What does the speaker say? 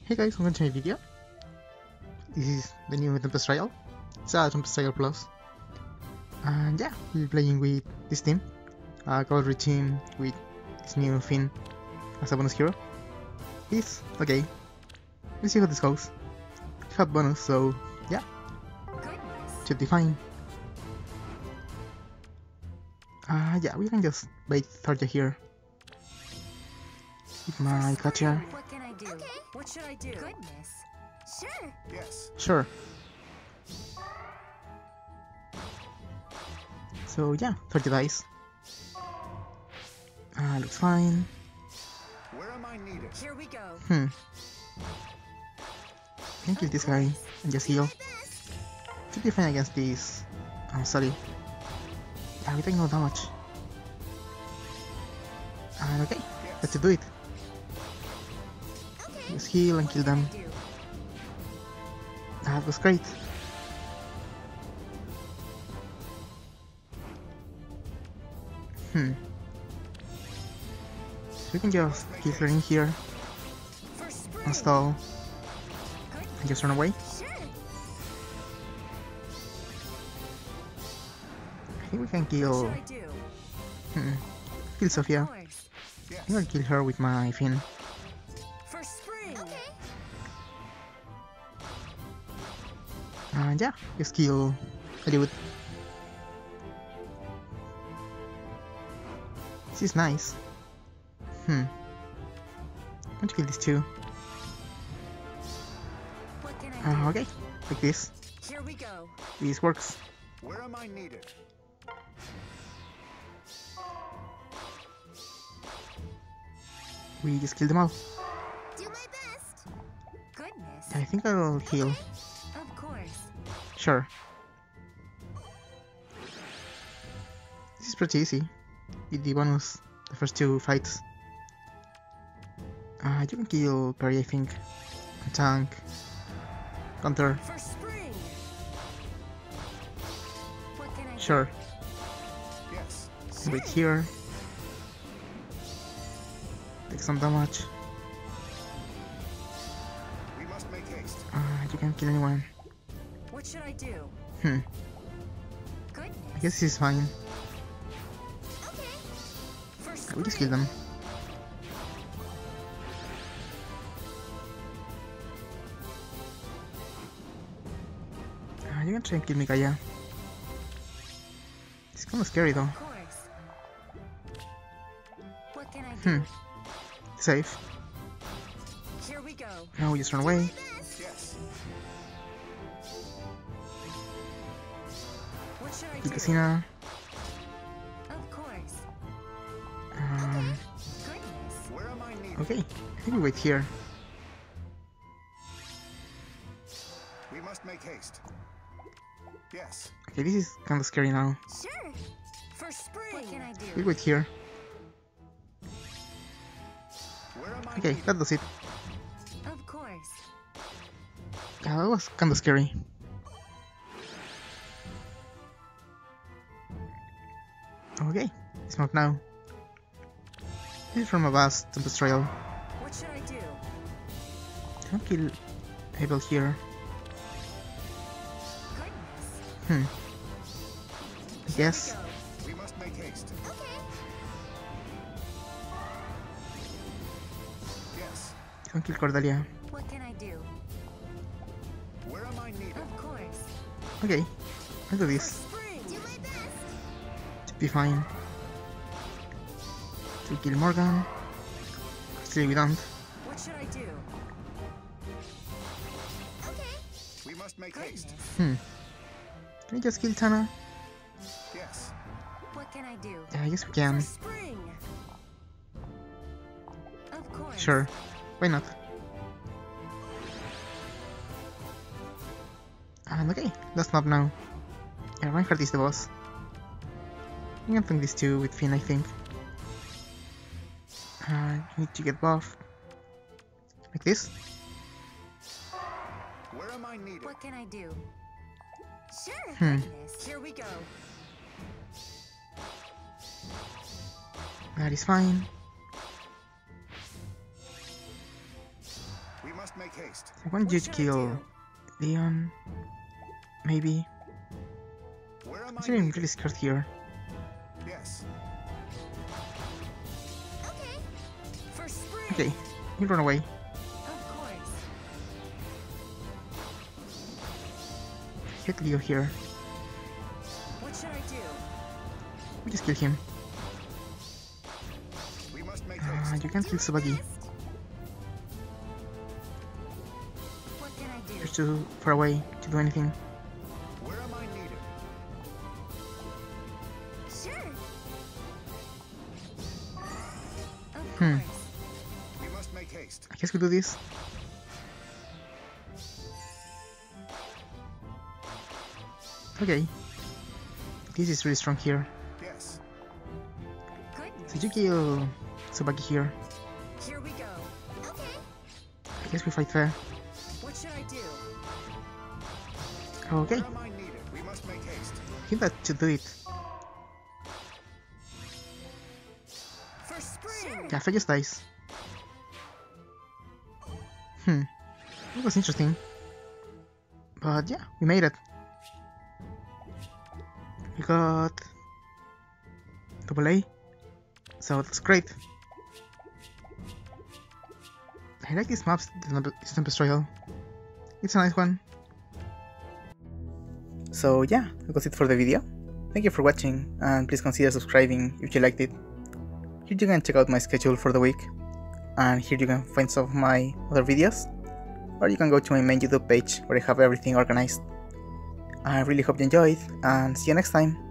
Hey guys, welcome to my video. This is the new Tempest Trial. It's a Tempest Trial Plus. And yeah, we'll be playing with this team. A cavalry team with this new Finn as a bonus hero. He's okay. Let's see how this goes. We have bonus, so yeah. Should be fine. Yeah, we can just bait Tharja here. With my Katya. What can I do? Okay. What should I do? Goodness. Sure. Yes. Sure. So yeah, 30 dice. Looks fine. Where am I needed? Here we go. Can kill this guy and just heal. Should be fine against this. I'm sorry. Yeah, we take no damage. And okay, let's do it. Just heal and kill them. Do. That was great. So we can just kill her in here For spring. and stall and just run away. Sure. I think we can What kill should I do? kill Sophia. Of course. I think I'll kill her with my Finn. For spring. Okay. And yeah, just kill Hollywood. This is nice. I'm going to kill these two. What can I do? Okay, like this. Here we go. This works. Where am I needed? We just kill them all. Do my best. Goodness. I think I'll heal. Of course. Sure. This is pretty easy. With the bonus, the first two fights. You can kill Perry, I think. Tank. Counter. For spring. What can I do? Sure. Yes. Wait here. Take some damage. We must make haste. You can't kill anyone. What should I do? I Goodness. guess this is fine. Okay. For We spring. just kill them. You can try and kill Mikaya. It's kinda scary though. Of course. What can I do? Safe. Here we go. Now we just run away. Yes. What should I Kill do? Casina. Of course. Goodness. Where am I needed? Okay, I think we wait here. We must make haste. Yes. Okay, this is kinda scary now. Sure. For spring. What can I do? We wait here. Where am I Okay, needed? that does it. Of course. Yeah, that was kinda scary. Okay, it's not now. This is from a vast Tempest Trial. What should I do? Can I kill Abel here? Goodness. I guess. Here We must make haste. we go. Okay. Yes. Can I kill Cordelia? What can I do? Where am I needed? Of course. Okay, I'll do For this. spring. Do my best. Should be fine. To kill Morgan. Still we don't. What should I do? Okay. We must make haste. Goodness. Can we just kill Tana? Yes. What can I do? Yeah, I guess we For can. spring. Of course. Sure. Why not? And okay, let's map now. Yeah, Reinhardt is the boss. I'm gonna tank these two with Finn, I think. Need to get buffed. Like this. Where am I needed? What can I do? Sure. Hmm. Goodness. Here we go. That is fine. We must must make haste. I want you What to should I kill do? Leon. Maybe. Where am I'm I feeling needed? really scared here. Yes. Okay. For spring. Okay, you run away. Of course. Get Leo here. What should I do? We just kill him. We must make haste. You can't kill Tsubaki. Best. What can I do? You're too far away to do anything. Where am I needed? Sure. Of Hmm. course. We must make haste. I guess we do this. Okay. This is really strong here. Yes. Goodness. So you kill Tsubaki here. Here we go. Okay. I guess we fight fair. What should I do? Okay, Where am I needed? We must make haste. I think that should do it. For spring. Yeah, Faye just dies. It was interesting. But yeah, we made it. We got AA, so that's great. I like these maps, this Tempest Royal. It's a nice one. So yeah, that was it for the video. Thank you for watching, and please consider subscribing if you liked it. Here you can check out my schedule for the week, and here you can find some of my other videos, or you can go to my main YouTube page where I have everything organized. I really hope you enjoyed, and see you next time.